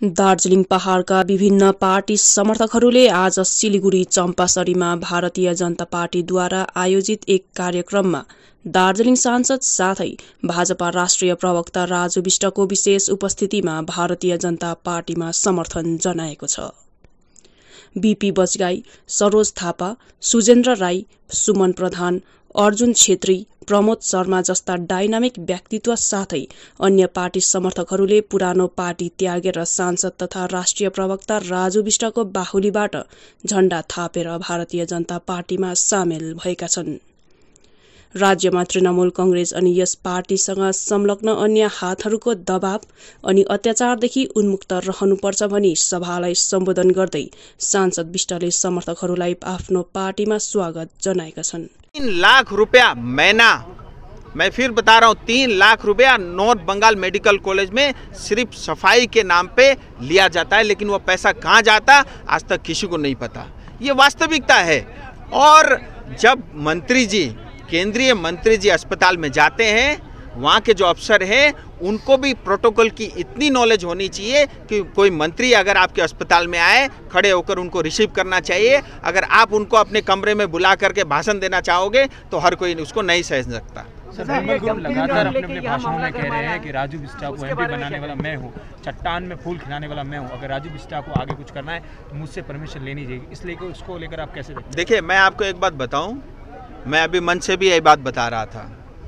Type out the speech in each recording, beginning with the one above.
दार्जिलिङ पहाड़का विभिन्न पार्टी समर्थकहरूले आज सिलिगुडी चम्पासरीमा भारतीय जनता पार्टीद्वारा आयोजित एक कार्यक्रममा दार्जिलिङ सांसद साथै भाजपा राष्ट्रिय प्रवक्ता राजु विष्टको विशेष उपस्थितिमा भारतीय जनता पार्टीमा समर्थन जनाएको छ। बीपी बजगाई, सरोज थापा, सुजेन्द्र राई, सुमन प्रधान, अर्जुन छेत्री, प्रमोद शर्मा जस्ता डाइनामिक व्यक्तित्व साथै अन्य पार्टी समर्थकहरूले पुरानो पार्टी त्यागेर सांसद तथा राष्ट्रिय प्रवक्ता राजु विष्टको बाहुलीबाट झण्डा थापेर भारतीय जनता पार्टीमा सामेल भएका छन्। राज्यमा तृणमूल कंग्रेस अनि यस पार्टीसँग संलग्न अन्य हातहरूको दबाव अनि अत्याचारदेखि उन्मुक्त रहनुपर्छ भनी सभालाई सम्बोधन गर्दै सांसद विष्टले समर्थकहरूलाई आफ्नो पार्टीमा स्वागत जनाएका छन्। 3 लाख रुपया महीना, मैं फिर बता रहा हूँ, 3 लाख रुपया नॉर्थ बंगाल मेडिकल कॉलेज में सिर्फ सफाई के नाम पे लिया जाता है, लेकिन वो पैसा कहाँ जाता आज तक किसी को नहीं पता। ये वास्तविकता है। और जब मंत्री जी, केंद्रीय मंत्री जी अस्पताल में जाते हैं, वहाँ के जो अफसर हैं उनको भी प्रोटोकॉल की इतनी नॉलेज होनी चाहिए कि कोई मंत्री अगर आपके अस्पताल में आए, खड़े होकर उनको रिसीव करना चाहिए। अगर आप उनको अपने कमरे में बुला करके भाषण देना चाहोगे तो हर कोई उसको नहीं सह सकता। सर, लगातार अपने भाषणों में कह रहे हैं कि राजू विष्टा को एमपी बनाने वाला मैं हूँ, चट्टान में फूल खिलाने वाला मैं हूँ। अगर राजू विष्टा को आगे कुछ करना है तो मुझसे परमिशन लेनी चाहिए, इसलिए उसको लेकर आप कैसे देखते हैं? देखिए, मैं आपको एक बात बताऊँ, मैं अभी मन से भी यही बात बता रहा था।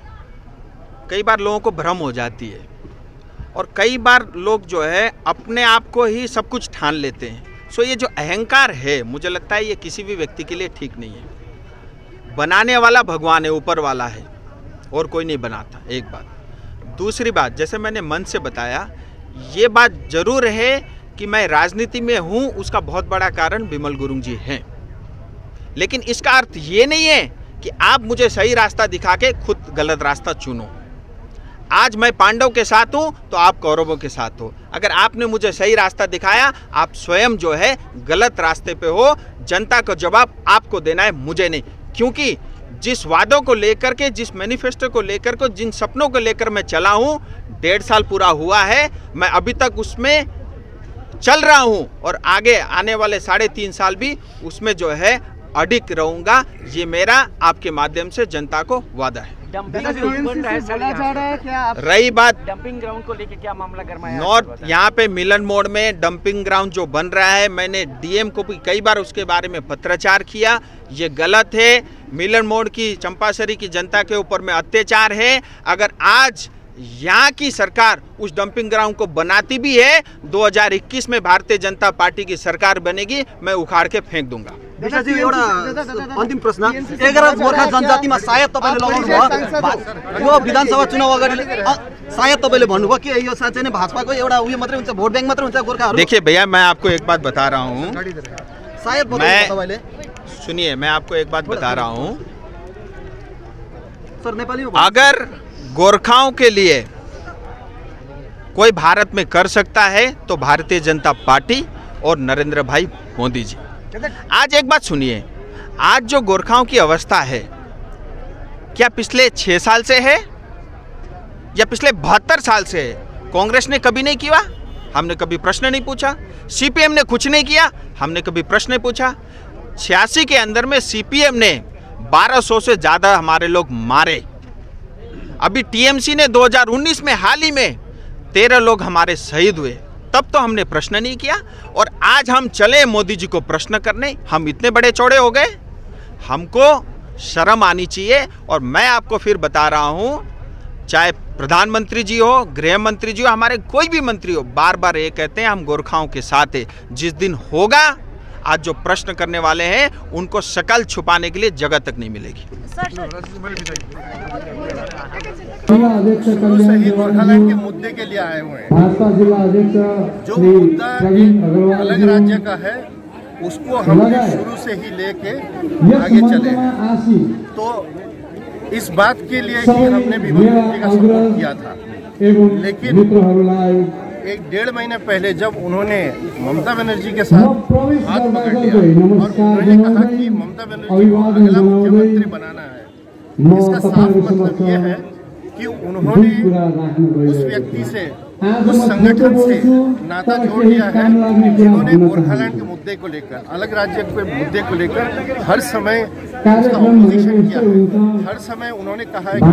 कई बार लोगों को भ्रम हो जाती है और कई बार लोग जो है अपने आप को ही सब कुछ ठान लेते हैं। सो ये जो अहंकार है, मुझे लगता है ये किसी भी व्यक्ति के लिए ठीक नहीं है। बनाने वाला भगवान है, ऊपर वाला है, और कोई नहीं बनाता। एक बात। दूसरी बात, जैसे मैंने मन से बताया, ये बात जरूर है कि मैं राजनीति में हूँ, उसका बहुत बड़ा कारण बिमल गुरुंग जी हैं। लेकिन इसका अर्थ ये नहीं है कि आप मुझे सही रास्ता दिखा के खुद गलत रास्ता चुनो। आज मैं पांडव के साथ हूं तो आप कौरवों के साथ हो। अगर आपने मुझे सही रास्ता दिखाया, आप स्वयं जो है गलत रास्ते पे हो। जनता का जवाब आपको देना है, मुझे नहीं। क्योंकि जिस वादों को लेकर के, जिस मैनिफेस्टो को लेकर के, जिन सपनों को लेकर मैं चला हूं, 1.5 साल पूरा हुआ है, मैं अभी तक उसमें चल रहा हूं और आगे आने वाले 3.5 साल भी उसमें जो है अडिग रहूंगा। ये मेरा आपके माध्यम से जनता को वादा है। रही बात डंपिंग ग्राउंड को लेकर, क्या मामला गरमाया नॉर्थ, यहाँ पे मिलन मोड़ में डंपिंग ग्राउंड जो बन रहा है, मैंने डीएम को भी कई बार उसके बारे में पत्राचार किया। ये गलत है। मिलन मोड़ की, चंपासरी की जनता के ऊपर में अत्याचार है। अगर आज यहाँ की सरकार उस डंपिंग ग्राउंड को बनाती भी है, 2021 में भारतीय जनता पार्टी की सरकार बनेगी, मैं उखाड़ के फेंक दूंगा। अन्तिम प्रश्न, 11 गोर्खा जनजातिमा सायद तपाईले लगाउनु भयो, यो विधानसभा चुनाव अगाडि सायद तपाईले भन्नुभयो कि यो साँच्चै नै भाजपाको एउटा उयो मात्रै हुन्छ, भोट बैंक मात्रै हुन्छ गोर्खाहरु। देखिए भैया, मैं आपको एक बात बता रहा हूँ, शायद तपाईले सुनिए, मैं आपको एक बात बता रहा हूँ। सर, नेपाली अगर गोरखाओं के लिए कोई भारत में कर सकता है तो भारतीय जनता पार्टी और नरेंद्र भाई मोदी जी। आज एक बात सुनिए, आज जो गोरखाओं की अवस्था है, क्या पिछले 6 साल से है या पिछले 72 साल से है? कांग्रेस ने कभी नहीं किया, हमने कभी प्रश्न नहीं पूछा। सीपीएम ने कुछ नहीं किया, हमने कभी प्रश्न नहीं पूछा। 86 के अंदर में सीपीएम ने 1200 से ज्यादा हमारे लोग मारे। अभी टीएमसी ने 2019 में हाल ही में 13 लोग हमारे शहीद हुए, तब तो हमने प्रश्न नहीं किया। और आज हम चले मोदी जी को प्रश्न करने, हम इतने बड़े चौड़े हो गए, हमको शर्म आनी चाहिए। और मैं आपको फिर बता रहा हूं, चाहे प्रधानमंत्री जी हो, गृह मंत्री जी हो, हमारे कोई भी मंत्री हो, बार बार ये कहते हैं हम गोरखाओं के साथ है। जिस दिन होगा, आज जो प्रश्न करने वाले हैं उनको शकल छुपाने के लिए जगह तक नहीं मिलेगी। सही गोरखालैंड के मुद्दे के लिए आए हुए हैं। जो मुद्दा अलग राज्य का है, उसको हमने शुरू से ही लेके आगे चले हैं। तो इस बात के लिए ही हमने विमल गुरुंग जी का सपोर्ट किया था। लेकिन 1.5 महीने पहले जब उन्होंने ममता बनर्जी के साथ हाथ पकड़ लिया और उन्होंने कहा कि ममता बनर्जी को अगला मुख्यमंत्री बनाना है, इसका साफ मतलब ये है कि उन्होंने उस व्यक्ति से, उस संगठन से नाता जोड़ लिया है जिन्होंने गोरखालैंड के मुद्दे को लेकर, अलग राज्य के मुद्दे को लेकर हर समय उसका ऑपोजिशन किया है। हर समय उन्होंने कहा है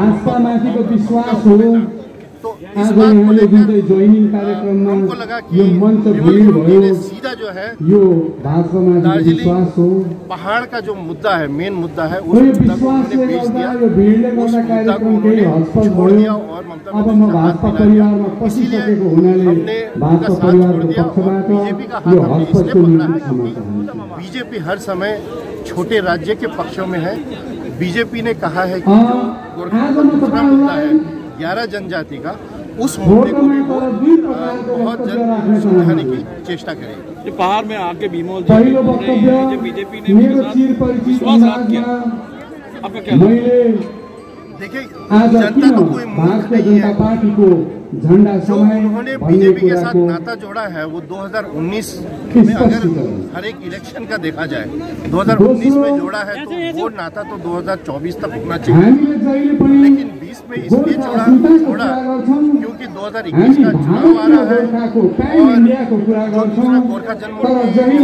कि तो इस बात को लेकर हमको लगा कि विमल गुरुजी ने सीधा जो है दार्जिलिंग पहाड़ का जो मुद्दा है, मेन मुद्दा है, उस मुद्दा को उन्होंने बेच दिया, उस मुद्दा को उन्होंने छोड़ दिया और ममता बनर्जी का हाथ मिला दिया। इसीलिए हमने उनका साथ छोड़ दिया और बीजेपी का हाथ हमने इसलिए पकड़ा है क्योंकि बीजेपी हर समय छोटे राज्य के पक्षों में है। बीजेपी ने कहा है कि जो गोरखा का मुद्दा है 11 जनजाति का, उस मुद्दे को भी वो बहुत जल्द सुलझाने की चेष्टा करेगी। पहाड़ में आके बीमोल जी बीजेपी ने विश्वासघात किया, आपका क्या? देखिए, जनता तो कोई मूर्ख नहीं है। जो उन्होंने बीजेपी के साथ नाता जोड़ा है वो 2019 में, अगर हर एक इलेक्शन का देखा जाए 2019 में जोड़ा है तो वो नाता तो 2024 तक होना चाहिए, लेकिन 20 में इसलिए जोड़ा क्योंकि 2021 का चुनाव आ रहा है और दूसरा गोरखा जनमुक्ति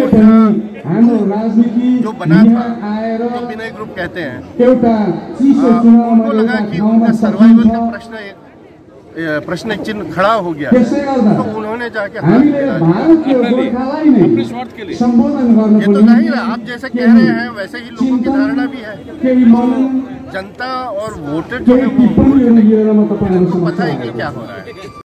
जो बना था, जो विनय ग्रुप कहते हैं, उनको लगा कि उनका सर्वाइवल का प्रश्न चिन्ह खड़ा हो गया, तो उन्होंने जाके हाथ मिला ये तो जाहिर है, आप जैसे कह रहे हैं वैसे ही लोगों की धारणा भी है। जनता और वोटर जो है वो पता ही नहीं क्या हो रहा है।